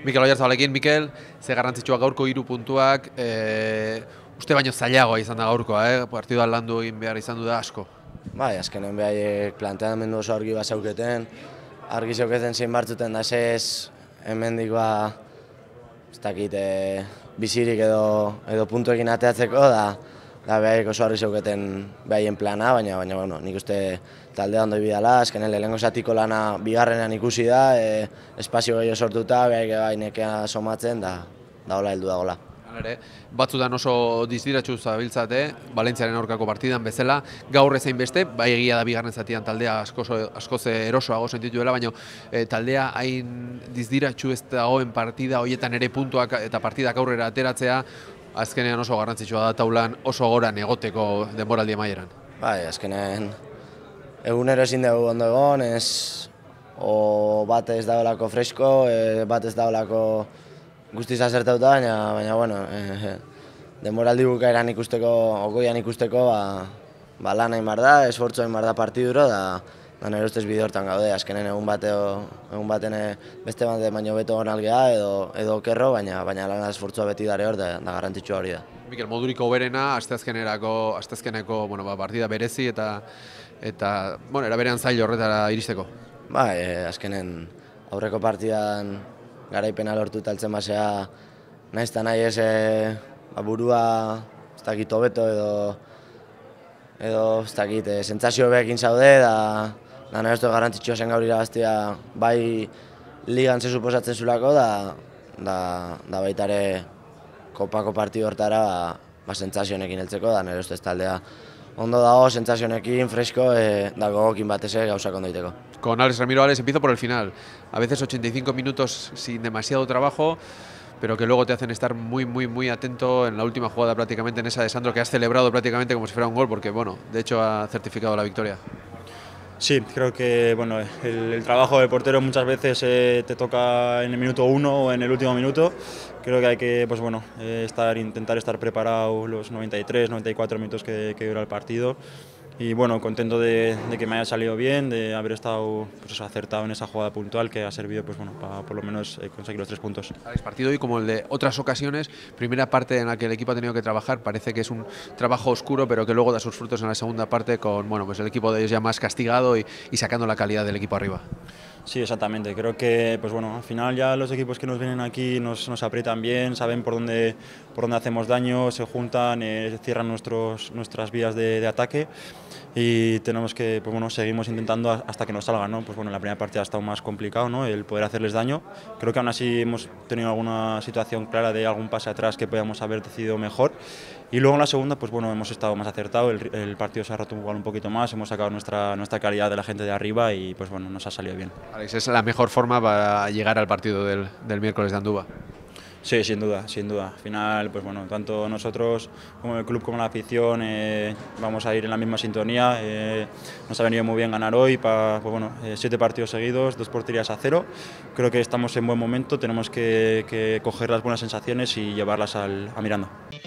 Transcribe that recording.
Mikel Oyarzabalekin, Mikel, ze garrantzitsua gaurko 3 puntuak, uste baino zailagoa izan da gaurkoa, partidua landu egin behar izan du da asko. Bai, azkenen behaiek planteamendu oso argi bat zauketen, argi zauketen zein bartzuten da ez hemendik ez dakit, bizirik edo puntuekin ateatzeko, da behaiek oso argi zauketen behaien plana, baina bueno, nik uste taldea ondo ibidala, azkenen lehenengo zatiko lana bigarrenean ikusi da, espazio gehiago sortuta, behaiek bai nekea somatzen, da hola heldu da gola. Batzutan oso dizdiratsu zabiltzate, Valentziaren aurkako partidan bezala, gaur ezein beste, bai egia da bigarren zatian taldea askoz erosoago sentitu dela, baina taldea hain dizdiratsu ez dagoen partida horietan ere puntuak eta partidak aurrera ateratzea, azkenean oso garrantzitsua da taulan oso goran egoteko denboraldi amaieran. Bai, azkenen egunero ezin dugu ondo egon, o bat ez dagoelako fresko, bat ez dagoelako guztiz azertauta, baina bueno, denboraldi bukaeran ikusteko, ogoian ikusteko, lan hain bar da, esfortzu hain bar da partiduro, da nire ustez bide hortan gaude, azkenen egun baten beste bat baino beto gonalgea edo okerro, baina lana esfortzua beti dare hor, da garrantzitsua hori da. Mikel, moduriko berena, asteazkeneko partida berezi eta era berean zail horretara iristeko. Bai, azkenen aurreko partidan garaipena lortu taltzen basea nahiz eta nahi ez burua ez dakit hobeto edo ez dakit sentsazio behekin zaude, da nire uste garrantzitsua zen gaur irabaztea bai ligan ze suposatzen zulako, da baita ere kopako partidu hortara sentsazionekin heltzeko, da nire ustez taldea ondo dago, sentsazionekin, fresko, da gogokin batez gauzak ondo egiteko. Con Alex Ramiro, empiezo por el final. A veces 85 minutos sin demasiado trabajo, pero que luego te hacen estar muy atento en la última jugada prácticamente, en esa de Sandro, que has celebrado prácticamente como si fuera un gol, porque bueno, de hecho ha certificado la victoria. Sí, creo que bueno, el trabajo de portero muchas veces te toca en el minuto 1 o en el último minuto. Creo que hay que intentar estar preparado los 93, 94 minutos que dura el partido. Y bueno, contento de que me haya salido bien, de haber estado acertado en esa jugada puntual que ha servido para por lo menos conseguir los 3 puntos. El partido hoy, como el de otras ocasiones, primera parte en la que el equipo ha tenido que trabajar, parece que es un trabajo oscuro, pero que luego da sus frutos en la segunda parte con el equipo de ellos ya más castigado y sacando la calidad del equipo arriba. Sí, exactamente. Creo que al final ya los equipos que nos vienen aquí nos aprietan bien, saben por dónde hacemos daño, se juntan, cierran nuestras vías de ataque y tenemos que seguimos intentando hasta que nos salgan, ¿no? En la primera partida ha estado más complicado, ¿no? El poder hacerles daño. Creo que aún así hemos tenido alguna situación clara de algún pase atrás que podíamos haber decidido mejor. Y luego en la segunda, hemos estado más acertados, el partido se ha roto un poquito más, hemos sacado nuestra calidad de la gente de arriba y nos ha salido bien. Alex, ¿es la mejor forma para llegar al partido del miércoles de Andúba? Sí, sin duda. Al final, tanto nosotros como el club como la afición vamos a ir en la misma sintonía. Nos ha venido muy bien ganar hoy, 7 partidos seguidos, 2 porterías a 0. Creo que estamos en buen momento, tenemos que coger las buenas sensaciones y llevarlas a Miranda.